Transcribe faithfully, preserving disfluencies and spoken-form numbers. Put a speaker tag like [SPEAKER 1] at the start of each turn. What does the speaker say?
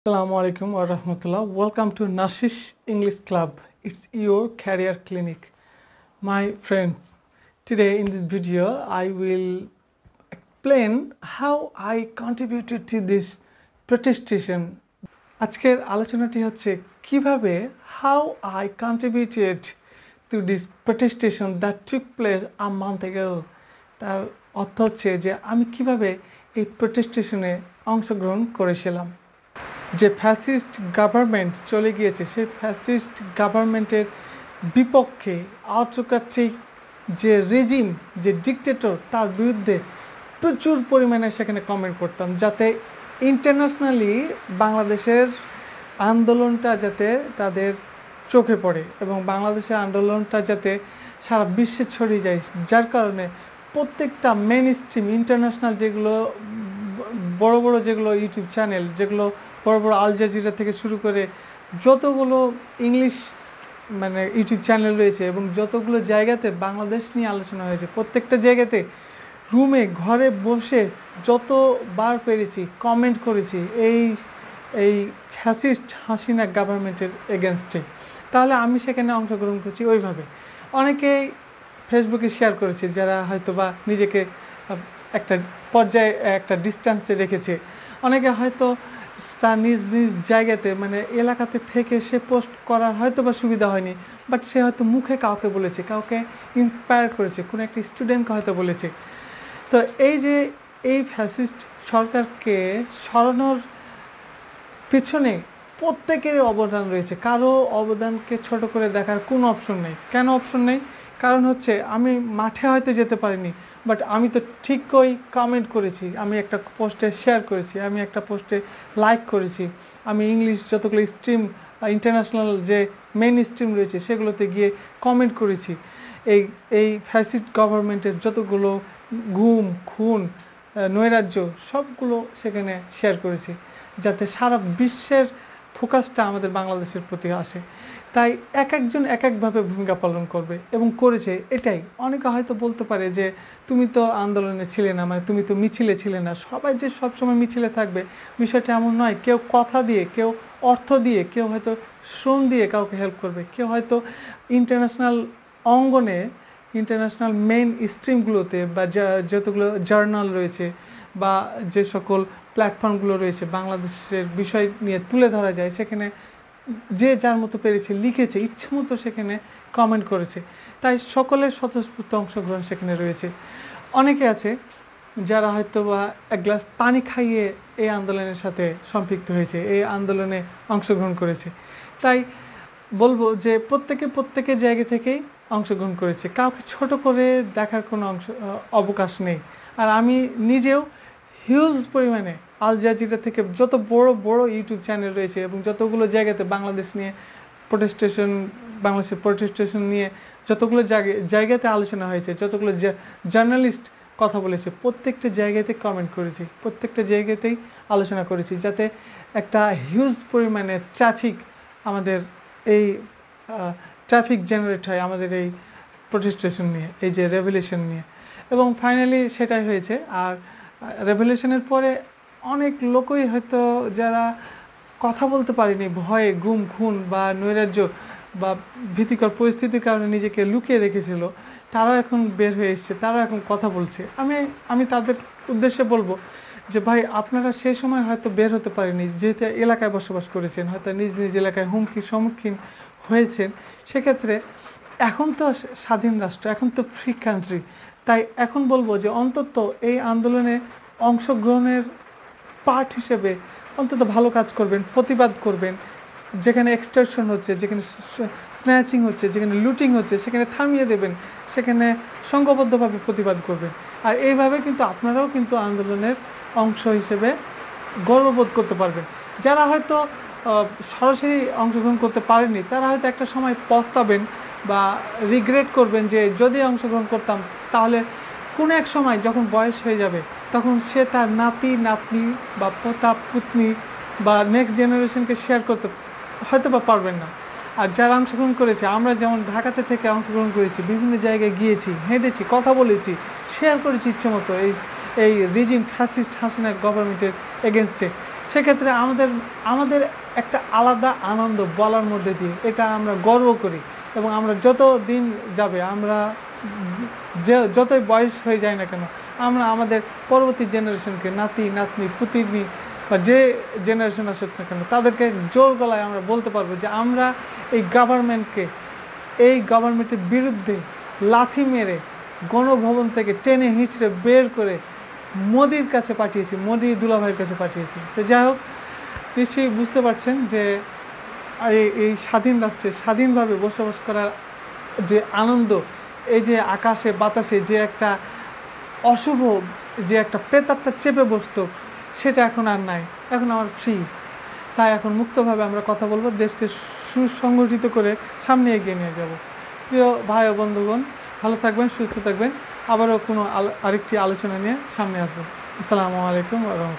[SPEAKER 1] Assalamu alaikum wa rahmatullah. Welcome to Nashish English Club. It's your career clinic. My friends, today in this video I will explain how I contributed to this protestation. আজকের আলোচনাটি হচ্ছে কিভাবে how I contributed to this protestation that took place a month ago. তার অর্থ হচ্ছে যে আমি কিভাবে এই প্রটেস্টেশনে অংশগ্রহণ করেছিলাম। যে ফ্যাসিস্ট গভর্নমেন্ট চলে গিয়েছে সেই ফ্যাসিস্ট গভর্নমেন্টের বিপক্ষে অটোক্রেটিক যে রেজিম যে ডিক্টেটর তার বিরুদ্ধে প্রচুর পরিমাণে সেখানে কমেন্ট করতাম, যাতে ইন্টারন্যাশনালি বাংলাদেশের আন্দোলনটা যাতে তাদের চোখে পড়ে এবং বাংলাদেশের আন্দোলনটা যাতে সারা বিশ্বে ছড়িয়ে যায়। যার কারণে প্রত্যেকটা মেইন স্ট্রিম ইন্টারন্যাশনাল যেগুলো বড় বড় যেগুলো ইউটিউব চ্যানেল, যেগুলো বড় বড় আল জাজিরা থেকে শুরু করে যতগুলো ইংলিশ মানে ইউটিউব চ্যানেল রয়েছে এবং যতগুলো জায়গাতে বাংলাদেশ নিয়ে আলোচনা হয়েছে, প্রত্যেকটা জায়গাতে রুমে ঘরে বসে যতবার পেরেছি কমেন্ট করেছি এই এই ফ্যাসিস্ট হাসিনা গভর্নমেন্টের এগেনস্টে। তাহলে আমি সেখানে অংশগ্রহণ করছি ওইভাবে। অনেকেই ফেসবুকে শেয়ার করেছে যারা হয়তো বা নিজেকে একটা পর্যায়ে একটা ডিস্টেন্সে রেখেছে। অনেকে হয়তো তার নিজ নিজ জায়গাতে মানে এলাকাতে থেকে সে পোস্ট করার হয়তো বা সুবিধা হয়নি, বাট সে হয়তো মুখে কাউকে বলেছে, কাউকে ইন্সপায়ার করেছে, কোনো একটা স্টুডেন্টকে হয়তো বলেছে। তো এই যে এই ফ্যাসিস্ট সরকারকে সরানোর পিছনে প্রত্যেকেরই অবদান রয়েছে, কারো অবদানকে ছোট করে দেখার কোনো অপশন নেই। কেন অপশন নেই? কারণ হচ্ছে আমি মাঠে হয়তো যেতে পারিনি, বাট আমি তো ঠিকই কমেন্ট করেছি, আমি একটা পোস্টে শেয়ার করেছি, আমি একটা পোস্টে লাইক করেছি, আমি ইংলিশ যতগুলো স্ট্রিম ইন্টারন্যাশনাল যে মেইন স্ট্রিম রয়েছে সেগুলোতে গিয়ে কমেন্ট করেছি। এই এই ফ্যাসিস্ট গভর্নমেন্টের যতগুলো গুম খুন নৈরাজ্য সবগুলো সেখানে শেয়ার করেছি, যাতে সারা বিশ্বের ফোকাসটা আমাদের বাংলাদেশের প্রতি আসে। তাই এক একজন এক একভাবে ভূমিকা পালন করবে এবং করেছে। এটাই অনেকে হয়তো বলতে পারে যে তুমি তো আন্দোলনে ছিলে না, মানে তুমি তো মিছিলে ছিলে না। সবাই যে সবসময় মিছিলে থাকবে বিষয়টা এমন নয়। কেউ কথা দিয়ে, কেউ অর্থ দিয়ে, কেউ হয়তো শ্রম দিয়ে কাউকে হেল্প করবে, কেউ হয়তো ইন্টারন্যাশনাল অঙ্গনে ইন্টারন্যাশনাল মেইন স্ট্রিমগুলোতে বা যতগুলো জার্নাল রয়েছে বা যে সকল প্ল্যাটফর্মগুলো রয়েছে বাংলাদেশের বিষয় নিয়ে তুলে ধরা যায়, সেখানে যে যার মতো পেরেছে লিখেছে, ইচ্ছে মতো সেখানে কমেন্ট করেছে। তাই সকলের স্বতঃস্ফূর্ত অংশগ্রহণ সেখানে রয়েছে। অনেকে আছে যারা হয়তো বা এক গ্লাস পানি খাইয়ে এই আন্দোলনের সাথে সম্পৃক্ত হয়েছে, এই আন্দোলনে অংশগ্রহণ করেছে। তাই বলবো যে প্রত্যেকে প্রত্যেকের জায়গা থেকেই অংশগ্রহণ করেছে, কাউকে ছোট করে দেখার কোনো অংশ অবকাশ নেই। আর আমি নিজেও হিউজ পরিমাণে আল জাজিরা থেকে যত বড় বড় ইউটিউব চ্যানেল রয়েছে এবং যতগুলো জায়গাতে বাংলাদেশ নিয়ে প্রোটেস্টেশন বাংলাদেশের প্রোটেস্টেশন নিয়ে যতগুলো জায়গায় জায়গাতে আলোচনা হয়েছে, যতগুলো জার্নালিস্ট কথা বলেছে, প্রত্যেকটা জায়গাতে কমেন্ট করেছি, প্রত্যেকটা জায়গাতেই আলোচনা করেছি, যাতে একটা হিউজ পরিমাণে ট্রাফিক আমাদের এই ট্রাফিক জেনারেট হয় আমাদের এই প্রোটেস্টেশন নিয়ে, এই যে রেভলিউশন নিয়ে। এবং ফাইনালি সেটাই হয়েছে। আর রেভলিউশনের পরে অনেক লোকই হয়তো যারা কথা বলতে পারেনি ভয়ে, গুম খুন বা নৈরাজ্য বা ভীতিকর পরিস্থিতির কারণে নিজেকে লুকিয়ে রেখেছিল, তারাও এখন বের হয়ে এসছে, তারাও এখন কথা বলছে। আমি আমি তাদের উদ্দেশ্যে বলবো যে ভাই, আপনারা সেই সময় হয়তো বের হতে পারেনি, যেহেতু এলাকায় বসবাস করেছেন, হয়তো নিজ নিজ এলাকায় হুমকির সম্মুখীন হয়েছেন। সেক্ষেত্রে এখন তো স্বাধীন রাষ্ট্র, এখন তো ফ্রি কান্ট্রি। তাই এখন বলবো যে অন্তত এই আন্দোলনে অংশগ্রহণের পার্ট হিসেবে অন্তত ভালো কাজ করবেন, প্রতিবাদ করবেন। যেখানে এক্সটর্শন হচ্ছে, যেখানে স্ন্যাচিং হচ্ছে, যেখানে লুটিং হচ্ছে, সেখানে থামিয়ে দেবেন, সেখানে সংঘবদ্ধভাবে প্রতিবাদ করবেন। আর এইভাবে কিন্তু আপনারাও কিন্তু আন্দোলনের অংশ হিসেবে গর্ববোধ করতে পারবেন। যারা হয়তো সরাসরি অংশগ্রহণ করতে পারেননি তারা হয়তো একটা সময় পস্তাবেন বা রিগ্রেট করবেন যে যদি অংশগ্রহণ করতাম তাহলে কোনো এক সময় যখন বয়স হয়ে যাবে তখন সে তার নাতি নাতনি বা পোতা পুতনি বা নেক্সট জেনারেশনকে শেয়ার করতে হয়তো বা পারবেন না। আর যারা অংশগ্রহণ করেছে, আমরা যেমন ঢাকাতে থেকে অংশগ্রহণ করেছি, বিভিন্ন জায়গায় গিয়েছি, হেঁটেছি, কথা বলেছি, শেয়ার করেছি ইচ্ছে মতো এই এই রিজিম ফ্যাসিস্ট হাসিনা গভর্নমেন্টের এগেনস্টে, সেক্ষেত্রে আমাদের আমাদের একটা আলাদা আনন্দ বলার মধ্যে দিয়ে এটা আমরা গর্ব করি এবং আমরা যত দিন যাবে আমরা যে যতই বয়স হয়ে যায় না কেন আমরা আমাদের পরবর্তী জেনারেশনকে নাতি নাতনি পুতিনি বা যে জেনারেশন আসুক না কেন তাদেরকে জোর গলায় আমরা বলতে পারবো যে আমরা এই গভর্নমেন্টকে এই গভর্নমেন্টের বিরুদ্ধে লাথি মেরে গণভবন থেকে টেনে হিঁচড়ে বের করে মোদির কাছে পাঠিয়েছি, মোদি দুলাভাইয়ের কাছে পাঠিয়েছি। তো যাই হোক, নিশ্চয়ই বুঝতে পারছেন যে এই স্বাধীন রাষ্ট্রে স্বাধীনভাবে বসবাস করার যে আনন্দ, এই যে আকাশে বাতাসে যে একটা অশুভ যে একটা প্রেতাত্মা চেপে বসতো সেটা এখন আর নাই, এখন আমার ফ্রি। তাই এখন মুক্তভাবে আমরা কথা বলবো, দেশকে সুসংগঠিত করে সামনে এগিয়ে নিয়ে যাব। প্রিয় ভাই ও বন্ধুগণ, ভালো থাকবেন, সুস্থ থাকবেন। আবারও কোনো আরেকটি আলোচনা নিয়ে সামনে আসবো। আসসালামু আলাইকুম।